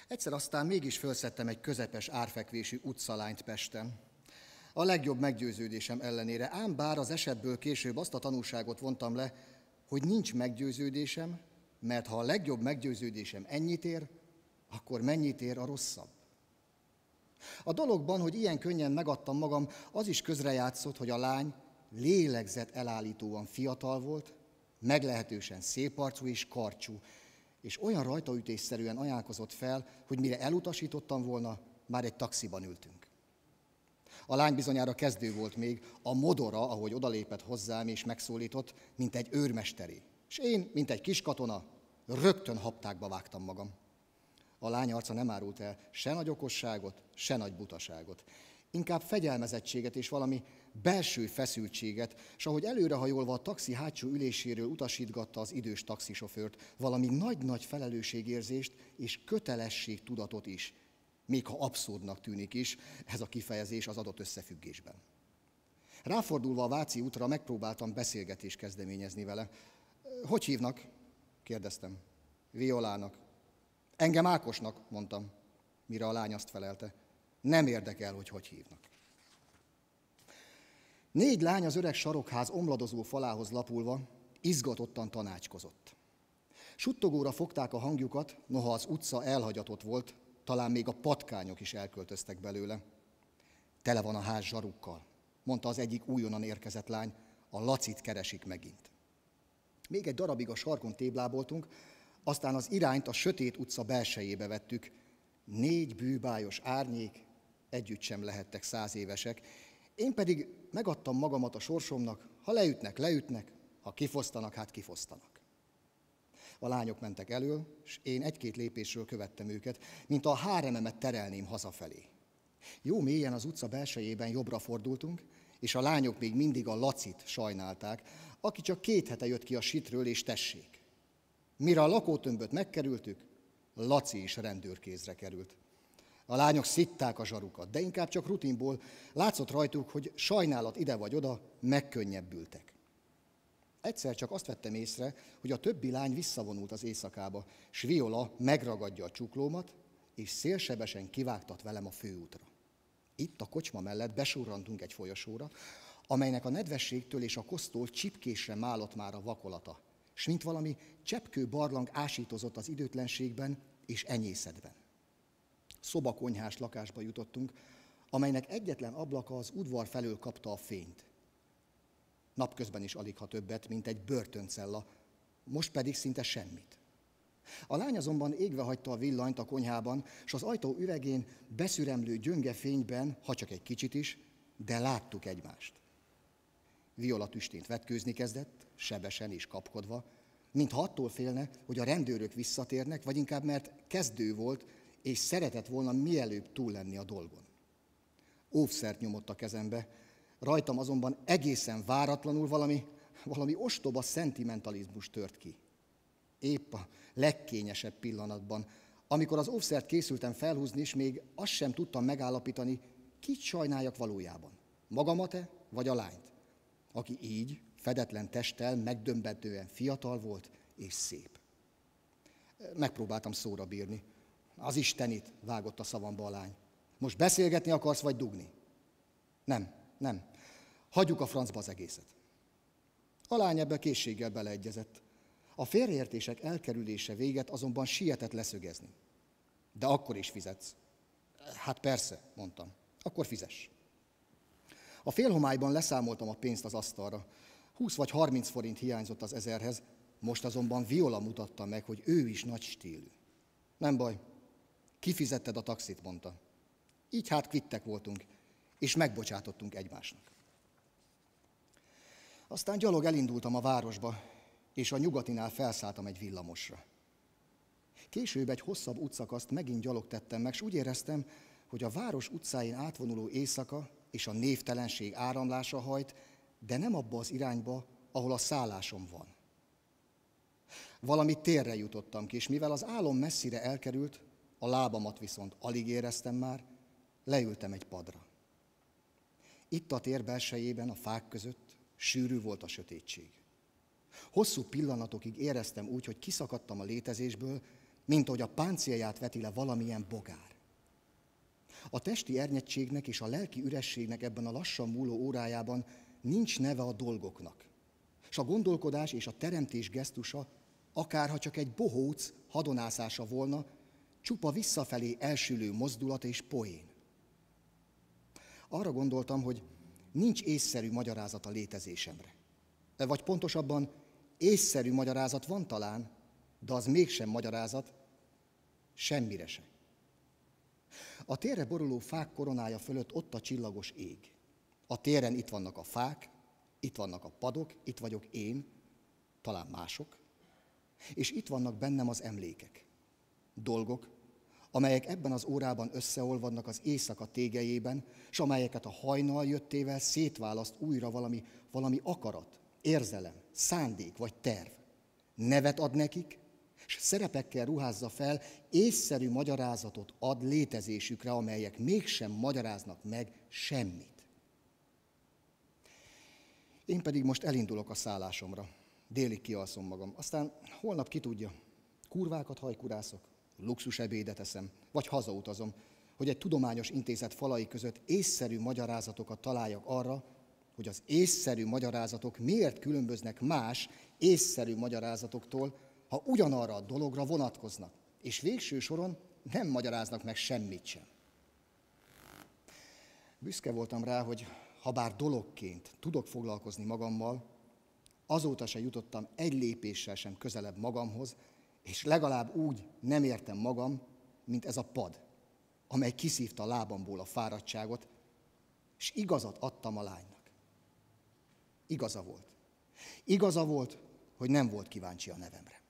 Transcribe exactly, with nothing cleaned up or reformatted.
Egyszer aztán mégis fölszedtem egy közepes árfekvésű utcalányt Pesten. A legjobb meggyőződésem ellenére, ám bár az esetből később azt a tanulságot vontam le, hogy nincs meggyőződésem, mert ha a legjobb meggyőződésem ennyit ér, akkor mennyit ér a rosszabb. A dologban, hogy ilyen könnyen megadtam magam, az is közrejátszott, hogy a lány lélegzet elállítóan fiatal volt, meglehetősen szép arcú és karcsú, és olyan rajtaütésszerűen ajánlkozott fel, hogy mire elutasítottam volna, már egy taxiban ültünk. A lány bizonyára kezdő volt még, a modora, ahogy odalépett hozzám és megszólított, mint egy őrmesteré. És én, mint egy kis katona, rögtön haptákba vágtam magam. A lány arca nem árult el se nagy okosságot, se nagy butaságot. Inkább fegyelmezettséget és valami belső feszültséget, és ahogy előrehajolva a taxi hátsó üléséről utasítgatta az idős taxisofőrt, valami nagy-nagy felelősségérzést és kötelességtudatot is, még ha abszurdnak tűnik is ez a kifejezés az adott összefüggésben. Ráfordulva a Váci útra megpróbáltam beszélgetést kezdeményezni vele. Hogy hívnak? Kérdeztem. Violának. Engem Ákosnak, mondtam, mire a lány azt felelte. Nem érdekel, hogy hogy hívnak. Négy lány az öreg sarokház omladozó falához lapulva izgatottan tanácskozott. Suttogóra fogták a hangjukat, noha az utca elhagyatott volt, talán még a patkányok is elköltöztek belőle. Tele van a ház zsarukkal, mondta az egyik újonnan érkezett lány, a Lacit keresik megint. Még egy darabig a sarkon tébláboltunk, aztán az irányt a sötét utca belsejébe vettük. Négy bűbájos árnyék, együtt sem lehettek száz évesek. Én pedig megadtam magamat a sorsomnak, ha leütnek, leütnek, ha kifosztanak, hát kifosztanak. A lányok mentek elől, és én egy-két lépésről követtem őket, mint a hárememet terelném hazafelé. Jó mélyen az utca belsejében jobbra fordultunk, és a lányok még mindig a Lacit sajnálták, aki csak két hete jött ki a sitről, és tessék. Mire a lakótömböt megkerültük, Laci is rendőrkézre került. A lányok szitták a zsarukat, de inkább csak rutinból látszott rajtuk, hogy sajnálat ide vagy oda, megkönnyebbültek. Egyszer csak azt vettem észre, hogy a többi lány visszavonult az éjszakába, s Viola megragadja a csuklómat, és szélsebesen kivágtat velem a főútra. Itt a kocsma mellett besurrantunk egy folyosóra, amelynek a nedvességtől és a kosztól csipkésre málott már a vakolata, s mint valami cseppkő barlang ásítozott az időtlenségben és enyészetben. Szobakonyhás lakásba jutottunk, amelynek egyetlen ablaka az udvar felől kapta a fényt. Napközben is alig ha többet, mint egy börtöncella, most pedig szinte semmit. A lány azonban égve hagyta a villanyt a konyhában, s az ajtó üvegén beszüremlő gyönge fényben, ha csak egy kicsit is, de láttuk egymást. Viola tüstént vetkőzni kezdett, sebesen és kapkodva, mintha attól félne, hogy a rendőrök visszatérnek, vagy inkább mert kezdő volt, és szeretett volna mielőbb túl lenni a dolgon. Óvszert nyomott a kezembe, rajtam azonban egészen váratlanul valami, valami ostoba szentimentalizmus tört ki. Épp a legkényesebb pillanatban, amikor az óvszert készültem felhúzni, és még azt sem tudtam megállapítani, kit sajnáljak valójában, magamat-e, vagy a lányt, aki így, fedetlen testtel, megdöbbentően fiatal volt és szép. Megpróbáltam szóra bírni. Az Istenit, vágott a szavamba a lány. Most beszélgetni akarsz, vagy dugni? Nem, nem. Hagyjuk a francba az egészet. A lány ebbe készséggel beleegyezett. A félreértések elkerülése véget azonban sietett leszögezni. De akkor is fizetsz. Hát persze, mondtam. Akkor fizess. A félhomályban leszámoltam a pénzt az asztalra. húsz vagy harminc forint hiányzott az ezerhez, most azonban Viola mutatta meg, hogy ő is nagy stílű. Nem baj, kifizetted a taxit, mondta. Így hát kvittek voltunk, és megbocsátottunk egymásnak. Aztán gyalog elindultam a városba, és a nyugatinál felszálltam egy villamosra. Később egy hosszabb útszakaszt megint gyalog tettem meg, s úgy éreztem, hogy a város utcáin átvonuló éjszaka és a névtelenség áramlása hajt, de nem abba az irányba, ahol a szállásom van. Valami térre jutottam ki, és mivel az álom messzire elkerült, a lábamat viszont alig éreztem már, leültem egy padra. Itt a tér belsejében, a fák között sűrű volt a sötétség. Hosszú pillanatokig éreztem úgy, hogy kiszakadtam a létezésből, mint ahogy a páncélját veti le valamilyen bogár. A testi ernyettségnek és a lelki ürességnek ebben a lassan múló órájában nincs neve a dolgoknak. És a gondolkodás és a teremtés gesztusa, akárha csak egy bohóc hadonászása volna, csupa visszafelé elsülő mozdulat és poén. Arra gondoltam, hogy nincs észszerű magyarázat a létezésemre. Vagy pontosabban, észszerű magyarázat van talán, de az mégsem magyarázat, semmire sem. A térre boruló fák koronája fölött ott a csillagos ég. A téren itt vannak a fák, itt vannak a padok, itt vagyok én, talán mások, és itt vannak bennem az emlékek. Dolgok, amelyek ebben az órában összeolvadnak az éjszaka tégelyében, s amelyeket a hajnal jöttével szétválaszt újra valami, valami akarat, érzelem, szándék vagy terv. Nevet ad nekik, és szerepekkel ruházza fel, észszerű magyarázatot ad létezésükre, amelyek mégsem magyaráznak meg semmit. Én pedig most elindulok a szállásomra. Délig kialszom magam. Aztán holnap ki tudja, kurvákat hajkurászok, luxus ebédet eszem, vagy hazautazom, hogy egy tudományos intézet falai között észszerű magyarázatokat találjak arra, hogy az észszerű magyarázatok miért különböznek más észszerű magyarázatoktól, ha ugyanarra a dologra vonatkoznak, és végső soron nem magyaráznak meg semmit sem. Büszke voltam rá, hogy ha bár dologként tudok foglalkozni magammal, azóta se jutottam egy lépéssel sem közelebb magamhoz, és legalább úgy nem értem magam, mint ez a pad, amely kiszívta a lábamból a fáradtságot, és igazat adtam a lánynak. Igaza volt. Igaza volt, hogy nem volt kíváncsi a nevemre.